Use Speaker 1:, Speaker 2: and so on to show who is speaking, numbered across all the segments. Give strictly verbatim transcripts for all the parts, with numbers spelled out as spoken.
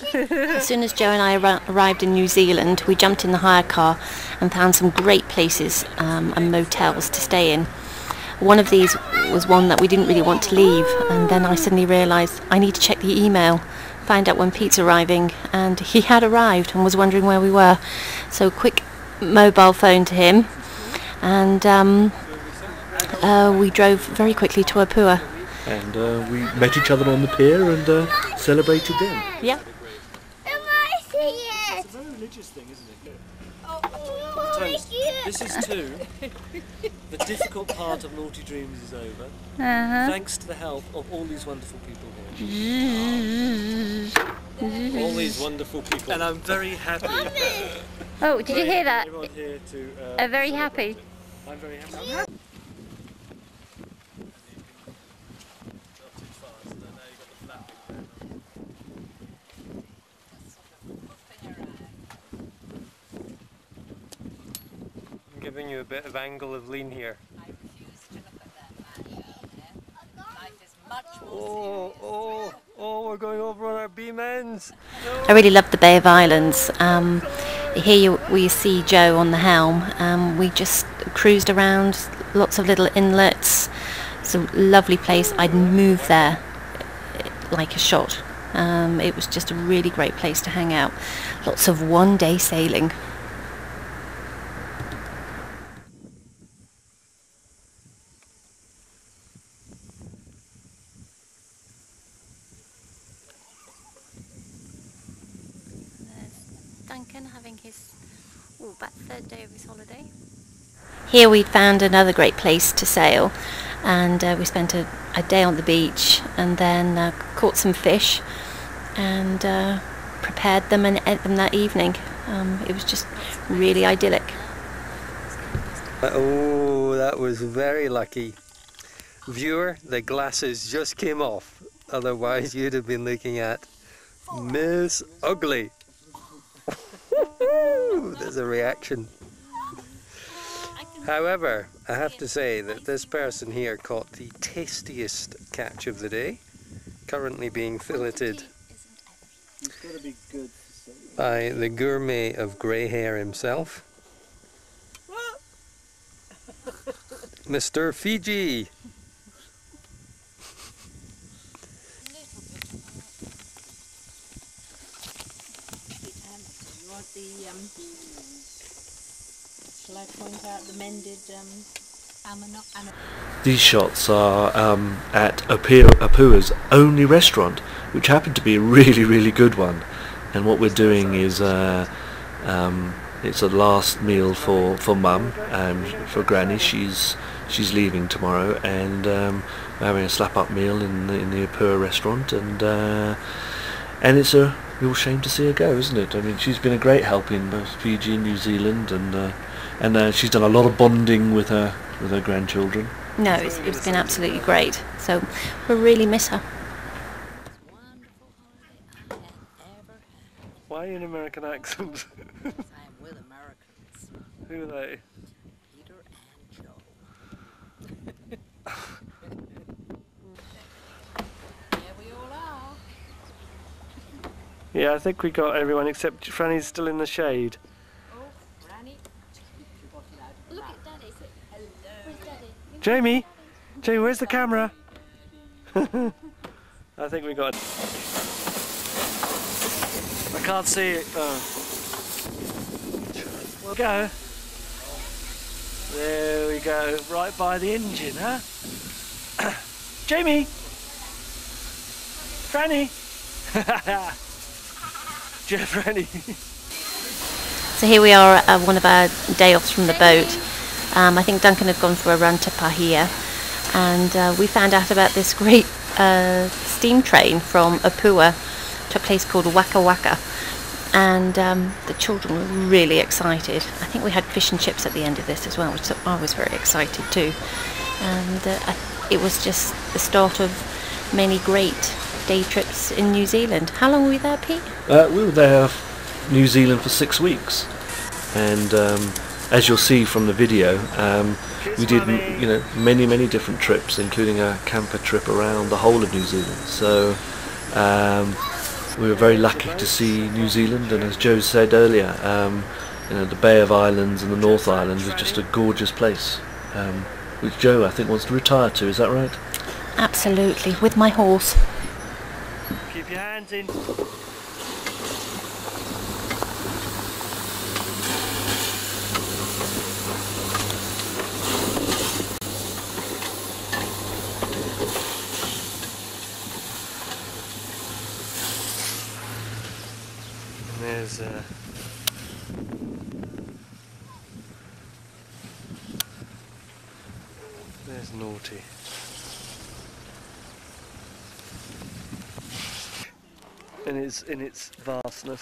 Speaker 1: As soon as Joe and I ar arrived in New Zealand, we jumped in the hire car and found some great places um, and motels to stay in. One of these was one that we didn't really want to leave, and then I suddenly realised I need to check the email, find out when Pete's arriving, and he had arrived and was wondering where we were. So quick mobile phone to him, and um, uh, we drove very quickly to Apua.
Speaker 2: And uh, we met each other on the pier and uh, celebrated then.
Speaker 1: Yep.
Speaker 2: It's a very religious thing, isn't it? Toast, this is two. The difficult part of NautiDreams is over. Uh-huh. Thanks to the help of all these wonderful people here. All these wonderful people. And I'm very happy.
Speaker 1: Oh, did you hear that?
Speaker 2: Everyone here to, uh,
Speaker 1: I'm very happy.
Speaker 2: I'm very happy. Giving you a bit of angle of lean here.
Speaker 3: I refuse to look at that, Mario. Life is much more
Speaker 2: Oh, oh, oh, we're going over on our beam ends. No.
Speaker 1: I really love the Bay of Islands. Um, here you, we see Joe on the helm. Um, we just cruised around, lots of little inlets. It's a lovely place. I'd move there like a shot. Um, it was just a really great place to hang out. Lots of one-day sailing. Duncan having his oh, about third day of his holiday. Here we found another great place to sail, and uh, we spent a, a day on the beach, and then uh, caught some fish and uh, prepared them and ate them that evening. Um, it was just really idyllic.
Speaker 4: Oh, that was very lucky. Viewer, the glasses just came off, otherwise you'd have been looking at Miss Ugly. There's a reaction. However, I have to say that this person here caught the tastiest catch of the day, currently being filleted by the gourmet of grey hair himself, Mister Fiji.
Speaker 3: The, um, shall I point out the mended um,
Speaker 2: These shots are um, at Apua, Apua's only restaurant, which happened to be a really, really good one. And what we're doing is uh, um, it's a last meal for for Mum and for Granny. She's she's leaving tomorrow, and um, we're having a slap-up meal in the, in the Apua restaurant, and uh, and it's a real shame to see her go, isn't it? I mean, she's been a great help in both Fiji and New Zealand, and uh, and uh, she's done a lot of bonding with her with her grandchildren.
Speaker 1: No, it's, it's been absolutely great. So we really miss her.
Speaker 2: Why an American accent?
Speaker 3: I'm with Americans.
Speaker 2: Who are they?
Speaker 3: Peter and Joe. Here we all are.
Speaker 2: Yeah, I think we got everyone except Franny's still in the shade.
Speaker 3: Oh, Granny. Look at Daddy. Hello. Where's Daddy?
Speaker 2: Jamie! Jamie, where's the camera? I think we got... I can't see it. Oh. We'll go. There we go. Right by the engine, huh? Jamie! Franny! Jeff Franny.
Speaker 1: So here we are at one of our day offs from the boat. Um, I think Duncan had gone for a run to Pahia, and uh, we found out about this great uh, steam train from Apua to a place called Waka Waka, and um, the children were really excited. I think we had fish and chips at the end of this as well, which I was very excited too. And uh, I, it was just the start of many great day trips in New Zealand. How long were we there, Pete?
Speaker 2: Uh, we were there, New Zealand, for six weeks, and um, as you'll see from the video, um, we did, you know, many, many different trips, including a camper trip around the whole of New Zealand. So um, we were very lucky to see New Zealand, and as Joe said earlier, um, you know, the Bay of Islands and the North Island is just a gorgeous place, um, which Joe, I think, wants to retire to. Is that right?
Speaker 1: Absolutely, with my horse.
Speaker 2: Keep your hands in. There's uh, there's Naughty. In its in its vastness.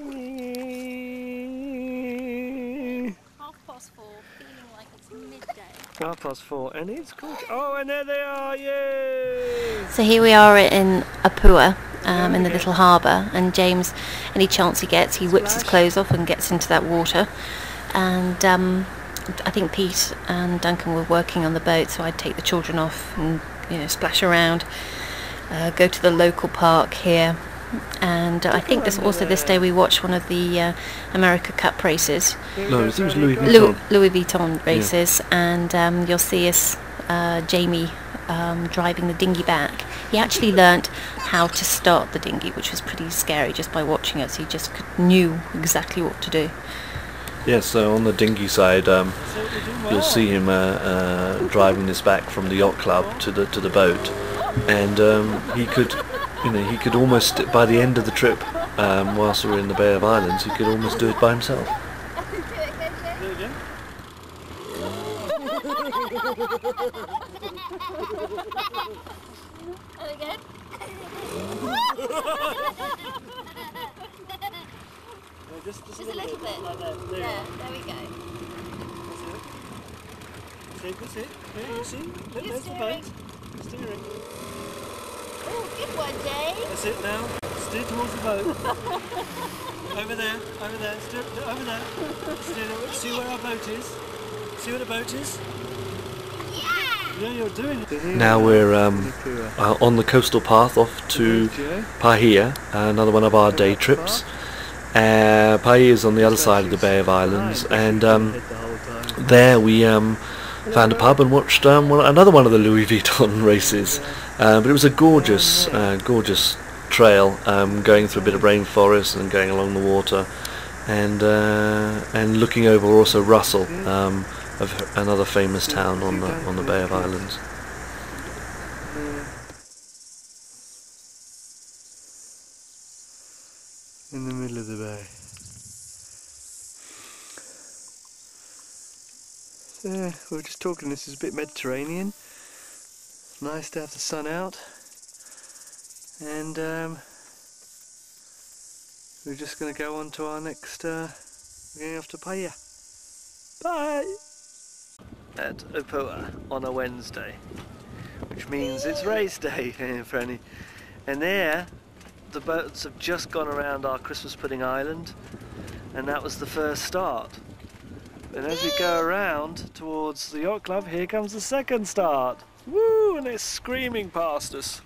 Speaker 3: Half past four, feeling like it's midday.
Speaker 2: Half past four, and it's good. Oh, and there they are! Yay!
Speaker 1: So here we are in Apua, um, in the little harbour, and James, any chance he gets, he whips his clothes off and gets into that water. And um, I think Pete and Duncan were working on the boat, so I'd take the children off and, you know, splash around, uh, go to the local park here. And uh, I think this also this day we watched one of the uh, America Cup races,
Speaker 2: No, I think it was Louis Vuitton.
Speaker 1: Louis, Louis Vuitton races, and um, you'll see us, uh, Jamie, um, driving the dinghy back. He actually learnt how to start the dinghy, which was pretty scary just by watching us. He just could, knew exactly what to do.
Speaker 2: Yes, so on the dinghy side, um, you'll see him uh, uh, driving this back from the yacht club to the to the boat, and um, he could, you know, he could almost, by the end of the trip, um, whilst we were in the Bay of Islands, he could almost do it by himself.
Speaker 3: And again.
Speaker 5: Just, just,
Speaker 3: Just a little bit.
Speaker 5: Like that. There,
Speaker 3: Yeah, there we go.
Speaker 5: that's it. That's it. Yeah, you see? Look,
Speaker 3: Good
Speaker 5: there's the boat.
Speaker 3: steering.
Speaker 5: Steering.
Speaker 3: Oh, good one, Jay.
Speaker 5: That's it now. Steer towards the boat. Over there. Over there. Steer, over there. Steer, see where our boat is. See where the boat is?
Speaker 3: Yeah!
Speaker 5: Yeah, you're doing it.
Speaker 2: Now we're um, uh, on the coastal path off to Pahia, another one of our day trips. Uh, Pahia is on the other side of the Bay of Islands, and um, there we um, found a pub and watched um, one, another one of the Louis Vuitton races. Uh, but it was a gorgeous, uh, gorgeous trail, um, going through a bit of rainforest and going along the water, and uh, and looking over also Russell, um, of another famous town on the on the Bay of Islands.
Speaker 5: In the middle of the bay. So, yeah, we were just talking, this is a bit Mediterranean. It's nice to have the sun out. And um, we're just going to go on to our next, uh, we're going off to Pahia. Bye! At Apua on a Wednesday, which means it's race day for any. And there, the boats have just gone around our Christmas Pudding Island, and that was the first start. And as we go around towards the yacht club, here comes the second start. Woo! And they're screaming past us.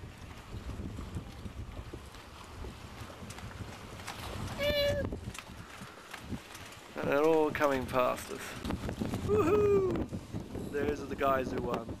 Speaker 5: And they're all coming past us. Woohoo! Those are the guys who won.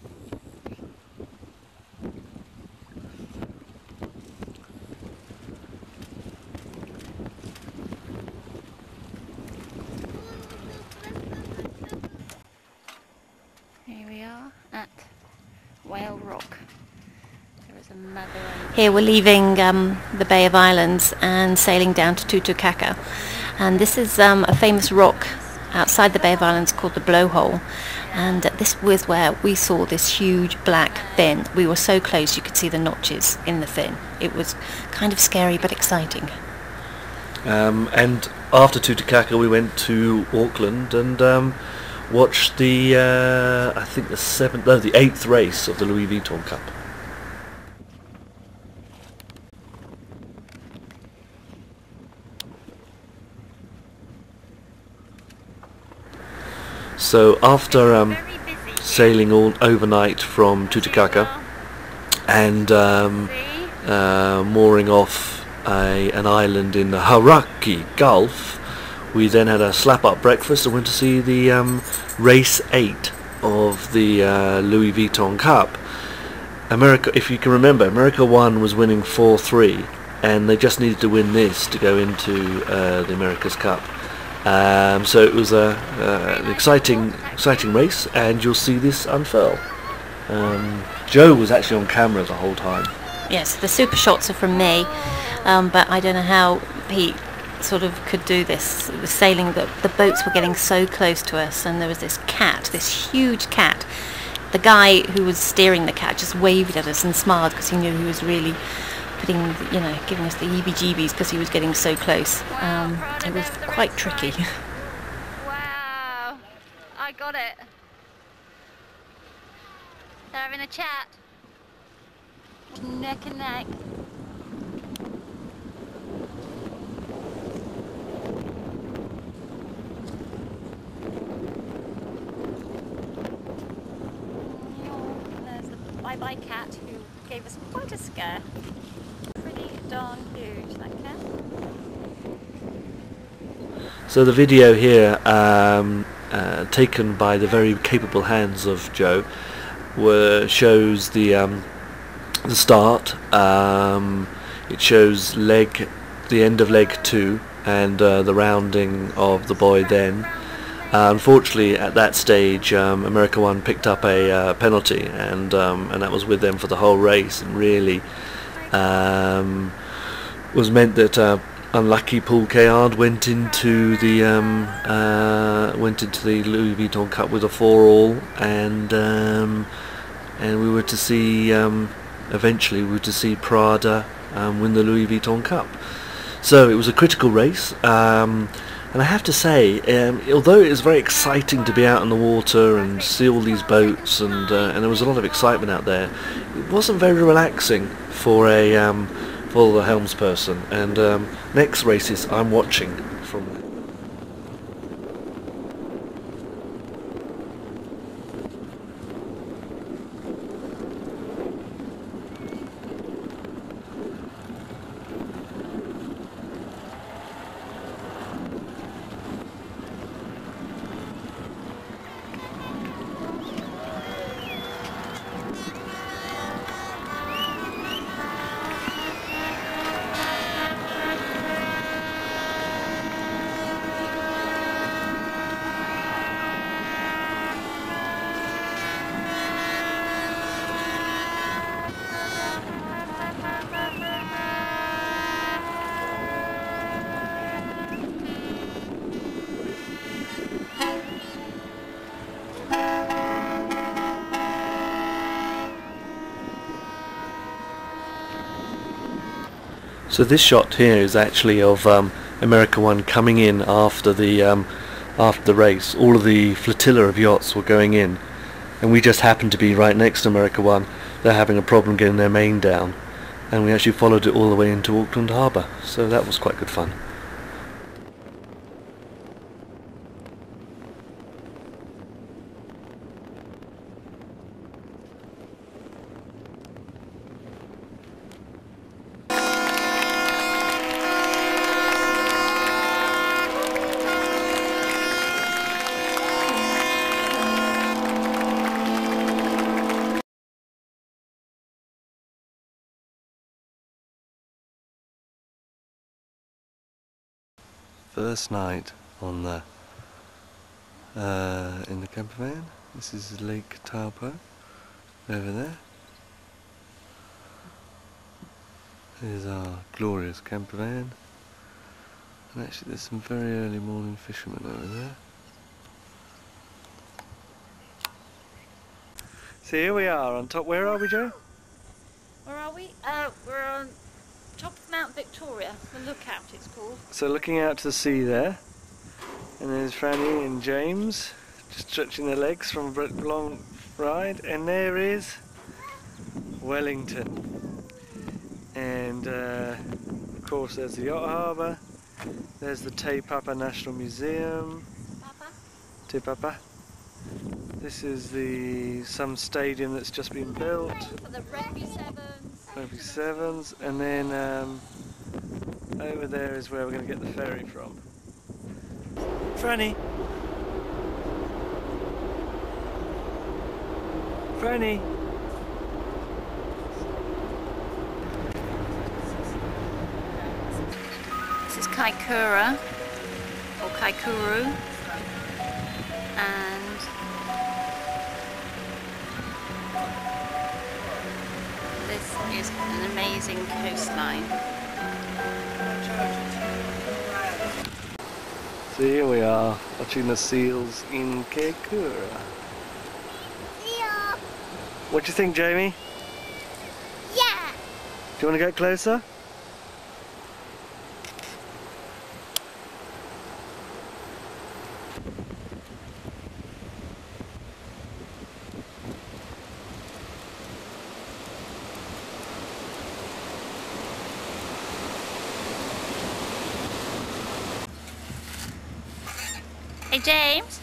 Speaker 3: Here we are at Whale Rock. There is a mother and
Speaker 1: Here we're leaving um, the Bay of Islands and sailing down to Tutukaka, and this is um, a famous rock outside the Bay of Islands called the Blowhole, and uh, this was where we saw this huge black fin. We were so close you could see the notches in the fin. It was kind of scary but exciting.
Speaker 2: Um, and after Tutukaka we went to Auckland and um, watched the uh, I think the seventh, no, the eighth race of the Louis Vuitton Cup. So after um, sailing all overnight from Tutukaka and um, uh, mooring off a, an island in the Hauraki Gulf, we then had a slap-up breakfast and went to see the um, race eight of the uh, Louis Vuitton Cup. America, if you can remember, America one was winning four three, and they just needed to win this to go into uh, the America's Cup. Um, so it was a, uh, an exciting, exciting race, and you'll see this unfurl. Um, Joe was actually on camera the whole time.
Speaker 1: Yes, the super shots are from me, um, but I don't know how Pete sort of could do this. The sailing, the, the boats were getting so close to us, and there was this cat, this huge cat. The guy who was steering the cat just waved at us and smiled because he knew he was really putting, you know, giving us the heebie-jeebies because he was getting so close. Um, it was quite tricky.
Speaker 3: Wow, I got it. They're having a chat. Neck and neck. There's the bye-bye cat who gave us quite a scare. Pretty darn huge, that cat.
Speaker 2: So the video here, um, uh, taken by the very capable hands of Joe, were, shows the um, the start. Um, it shows leg, the end of leg two, and uh, the rounding of the buoy. Then, uh, unfortunately, at that stage, um, America One picked up a uh, penalty, and um, and that was with them for the whole race, and really um, was meant that. Uh, Unlucky Paul Kayard went into the um, uh, went into the Louis Vuitton Cup with a four all, and um, and we were to see um, eventually we were to see Prada um, win the Louis Vuitton Cup. So it was a critical race, um, and I have to say, um, although it was very exciting to be out on the water and see all these boats, and uh, and there was a lot of excitement out there, it wasn't very relaxing for a um, for the helmsperson, and um, next races I'm watching from there. So this shot here is actually of um, America One coming in after the um, after the race. All of the flotilla of yachts were going in, and we just happened to be right next to America One. They're having a problem getting their main down, and we actually followed it all the way into Auckland Harbour. So that was quite good fun. First night on the uh, in the camper van. This is Lake Taupo over there. Here's our glorious camper van, and actually there's some very early morning fishermen over there. So here we are on top. Where are we, Joe?
Speaker 3: Where are we? Uh, we're on top of Mount Victoria, the lookout it's called.
Speaker 5: So looking out to the sea there, and there's Franny and James just stretching their legs from a long ride, and there is Wellington, and uh, of course there's the yacht harbour, there's the Te Papa National Museum.
Speaker 3: Papa?
Speaker 5: Te Papa. This is the some stadium that's just been built.
Speaker 3: For the Rugby Sevens.
Speaker 5: Rugby Sevens, and then um, Over there is where we're going to get the ferry from. Franny! Franny!
Speaker 3: This is Kaikoura, or Kaikuru, and this is an amazing coastline.
Speaker 5: So here we are, watching the seals in Kaikoura.
Speaker 6: Yeah.
Speaker 5: What do you think, Jamie?
Speaker 6: Yeah.
Speaker 5: Do you want to get closer?
Speaker 3: Hey James.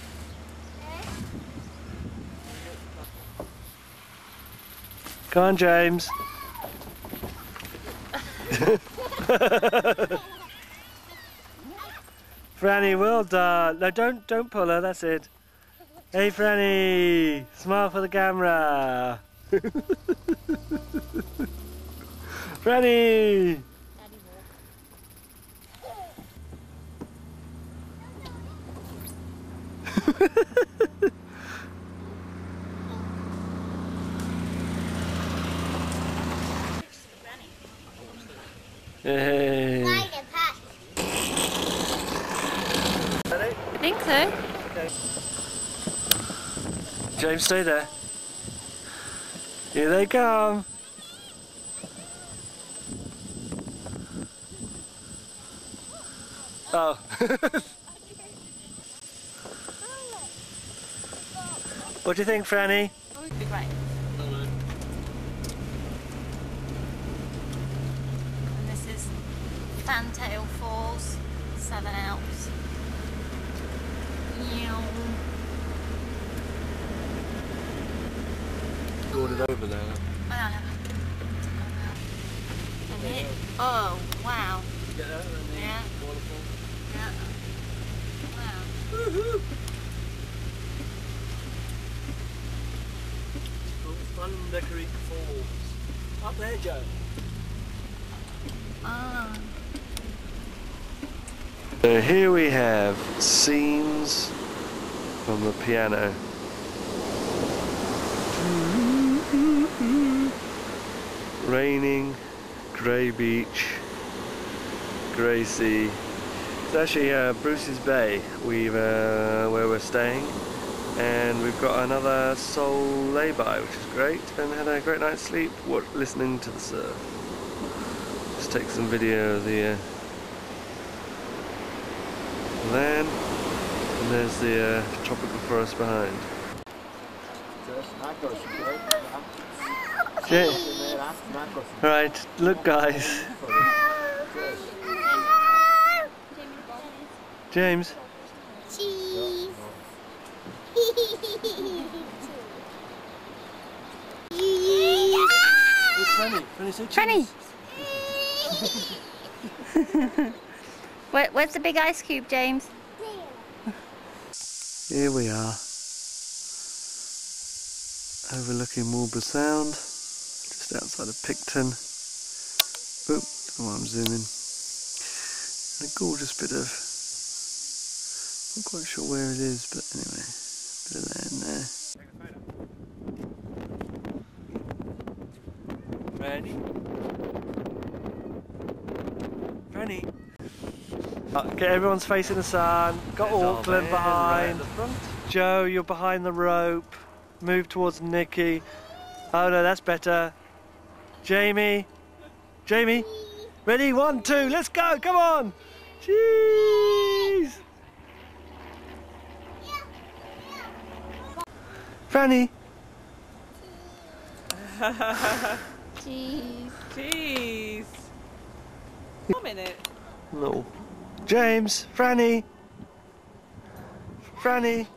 Speaker 5: Come on, James. Franny, well done. No, don't don't pull her. That's it. Hey, Franny, smile for the camera. Franny. Hey.
Speaker 3: I think so.
Speaker 5: James, stay there. Here they come. Oh. What do you think, Franny?
Speaker 3: Right. And this is Fantail Falls, Seven Alps. Meow.
Speaker 5: Brought it over there.
Speaker 3: Ah. And it, oh, wow.
Speaker 5: Get that and the
Speaker 3: Yeah.
Speaker 5: waterfall.
Speaker 3: Yeah. Wow.
Speaker 5: Woohoo! Thunder Creek Falls. Up there, Joe.
Speaker 3: Ah.
Speaker 5: So here we have scenes from the piano. Raining, grey beach, grey sea. It's actually uh, Bruce's Bay we've, uh, where we're staying, and we've got another soul lay-by, which is great, and had a great night's sleep what, listening to the surf. Just take some video of the uh, land, and there's the uh, tropical forest behind. Ja- right, look guys. James.
Speaker 6: Cheese.
Speaker 5: Franny, Franny, say
Speaker 3: Franny!
Speaker 5: cheese.
Speaker 3: Where, where's the big ice cube, James?
Speaker 5: Here we are, overlooking Marlborough Sound, just outside of Picton. Boop, don't know why I'm zooming. And a gorgeous bit of, not quite sure where it is, but anyway, bit of land there. Franny? Franny? Uh, get everyone's face in the sun. Got
Speaker 2: There's our
Speaker 5: Auckland
Speaker 2: man right
Speaker 5: behind.
Speaker 2: at the front.
Speaker 5: Joe, you're behind the rope. Move towards Nikki. Oh no, that's better. Jamie. Jamie. Ready? One, two, let's go. Come on. Jeez. Franny.
Speaker 3: Jeez.
Speaker 7: Jeez. One minute.
Speaker 5: No. James. Franny. Franny.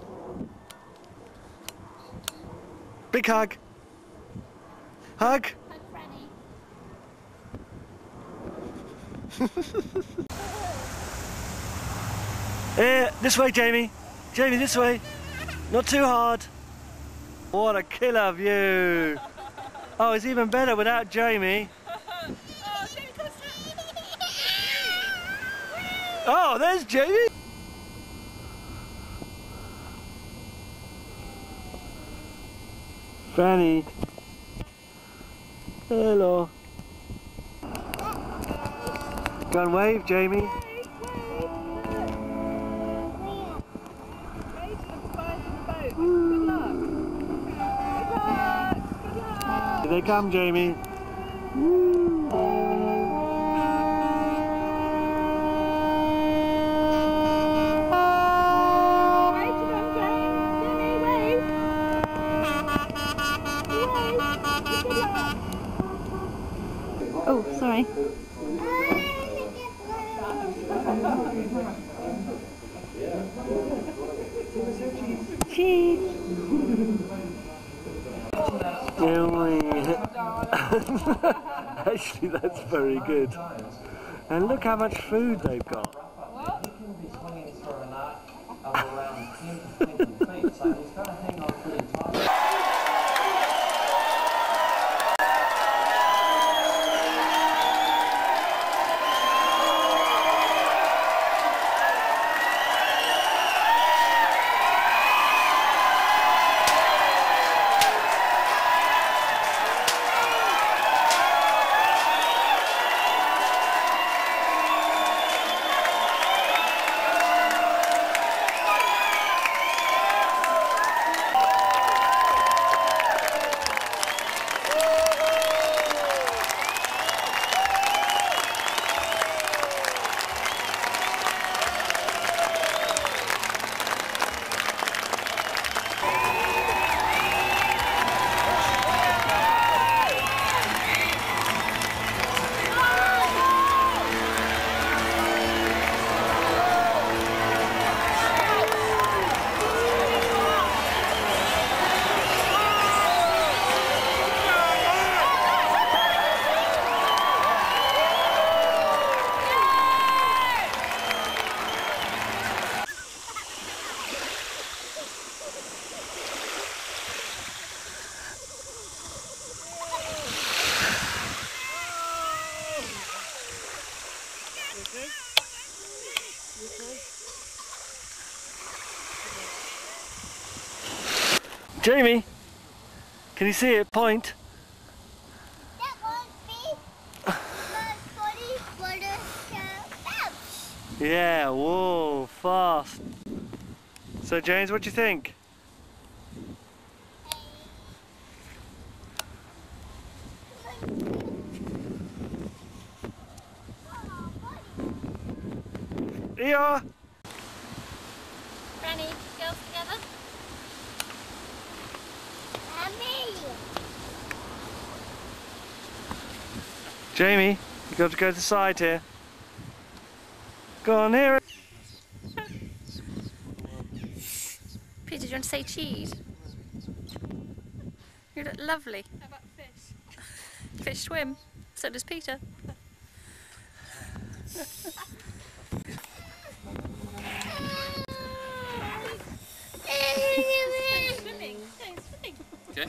Speaker 5: Big hug. Hug. Here, this way, Jamie. Jamie, this way. Not too hard. What a killer view. Oh, it's even better without Jamie. Oh, there's Jamie. Fanny. Hello. Go and wave, Jamie. Here they come, Jamie.
Speaker 1: Oh, sorry. Cheese.
Speaker 5: Actually, that's very good. And look how much food they've got. Jamie, can you see it? Point.
Speaker 6: That won't be my body for the house.
Speaker 5: Yeah, whoa, fast. So James, what do you think? Here you are.
Speaker 3: Granny, girls together?
Speaker 5: Jamie, you've got to go to the side here. Go on here.
Speaker 3: Peter, do you want to say cheese? You look lovely. How about fish? Fish swim. So does Peter. Swimming. Swimming.
Speaker 8: Okay.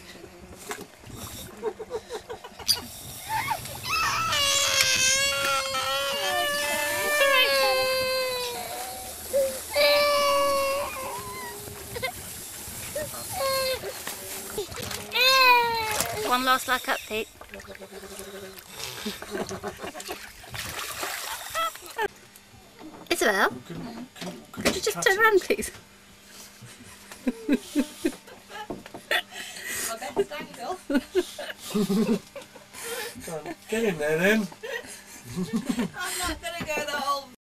Speaker 1: One last look up, Pete. Isabel, could you just turn around, please?
Speaker 5: Get in there then.
Speaker 7: I'm not going to go the whole